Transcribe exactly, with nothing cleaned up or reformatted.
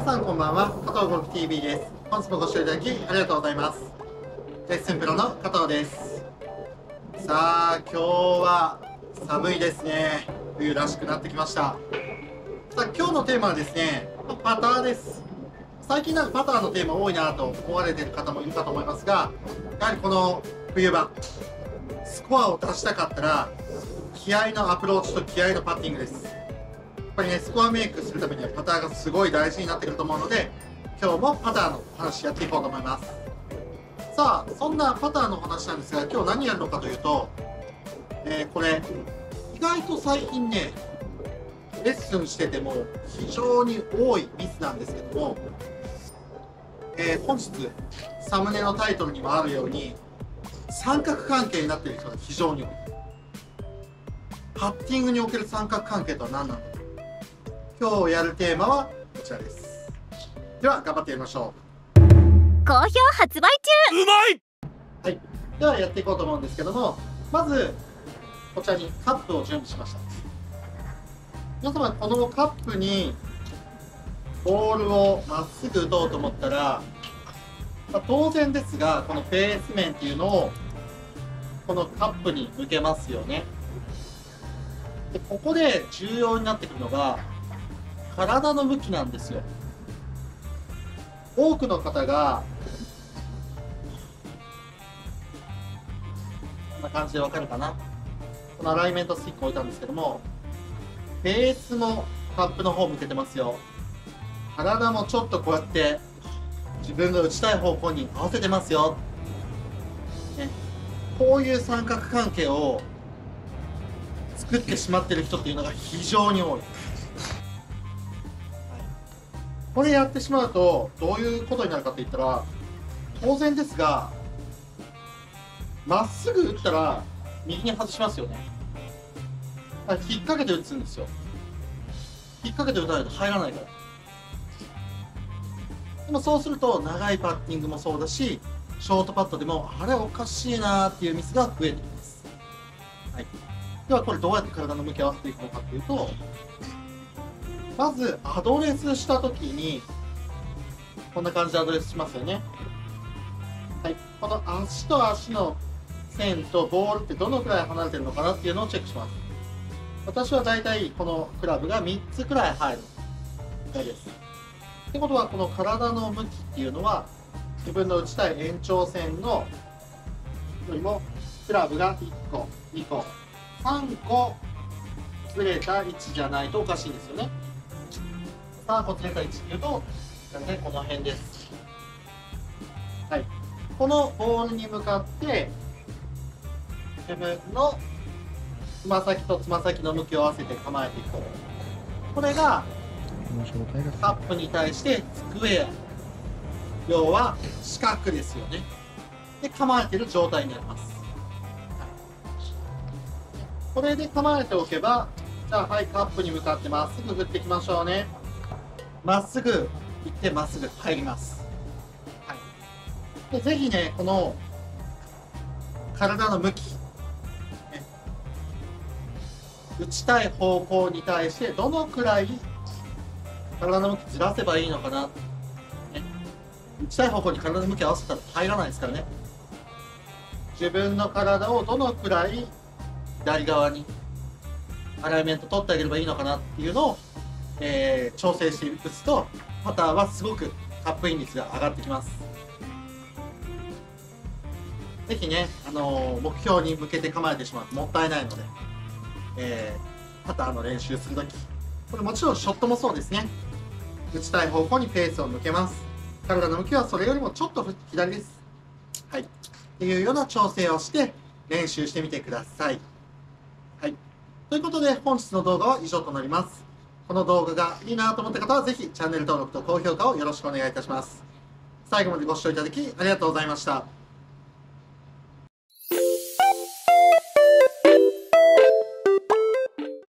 さんこんばんは、加藤ゴルフ ティーブイ です。本日もご視聴いただきありがとうございます。レッスンプロの加藤です。さあ、今日は寒いですね。冬らしくなってきました。さあ、今日のテーマはですね、パターです。最近なんかパターのテーマ多いなと思われている方もいるかと思いますが、やはりこの冬場、スコアを出したかったら、気合のアプローチと気合のパッティングです。やっぱりね、スコアメイクするためにはパターがすごい大事になってくると思うので、今日もパターの話やっていこうと思います。さあ、そんなパターの話なんですが、今日何やるのかというと、えー、これ意外と最近ね、レッスンしてても非常に多いミスなんですけども、えー、本日サムネのタイトルにもあるように三角関係になっている人が非常に多い。パッティングにおける三角関係とは何なのか。今日やるテーマはこちらです。では頑張ってやりましょう。 好評発売中。 うまい。 はい、ではやっていこうと思うんですけども、まずこちらにカップを準備しました。皆様、このカップにボールをまっすぐ打とうと思ったら、まあ、当然ですがこのフェース面っていうのをこのカップに向けますよね。でここで重要になってくるのが体の向きなんですよ。多くの方がこんな感じでわかるかな。このアライメントスティックを置いたんですけども、フェースもカップの方向けてますよ。体もちょっとこうやって自分が打ちたい方向に合わせてますよ、ね、こういう三角関係を作ってしまっている人っていうのが非常に多い。これやってしまうとどういうことになるかって言ったら、当然ですがまっすぐ打ったら右に外しますよね。引っ掛けて打つんですよ。引っ掛けて打たないと入らないから。でもそうすると長いパッティングもそうだし、ショートパットでもあれおかしいなーっていうミスが増えてきます。はい、ではこれどうやって体の向き合わせていくのかっていうと、まずアドレスした時にこんな感じでアドレスしますよね。はい、この足と足の線とボールってどのくらい離れてるのかなっていうのをチェックします。私はだいたいこのクラブがみっつくらい入るみたいです。ってことはこの体の向きっていうのは自分の打ちたい延長線のよりもクラブがいっこ、にこ、さんこずれた位置じゃないとおかしいんですよね。さんこずれた位置っていうと大体この辺です。はい、このボールに向かって自分のつま先とつま先の向きを合わせて構えていく。これがカップに対してスクエア、要は四角ですよね。で構えている状態になります。はい、これで構えておけば、じゃあはい、カップに向かってまっすぐ振っていきましょうね。まっすぐ行ってまっすぐ入ります。はい、でぜひね、この体の向き、ね、打ちたい方向に対してどのくらい体の向きずらせばいいのかな、ね、打ちたい方向に体の向き合わせたら入らないですからね。自分の体をどのくらい左側にアライメント取ってあげればいいのかなっていうのを、えー、調整して打つとパターはすごくカップイン率が上がってきます。ぜひね、あのー、目標に向けて構えてしまうともったいないので、えー、パターの練習するとき、これもちろんショットもそうですね。打ちたい方向にペースを向けます。体の向きはそれよりもちょっと左です。はい。っていうような調整をして練習してみてください。はい。ということで本日の動画は以上となります。この動画がいいなと思った方はぜひチャンネル登録と高評価をよろしくお願いいたします。最後までご視聴いただきありがとうございました。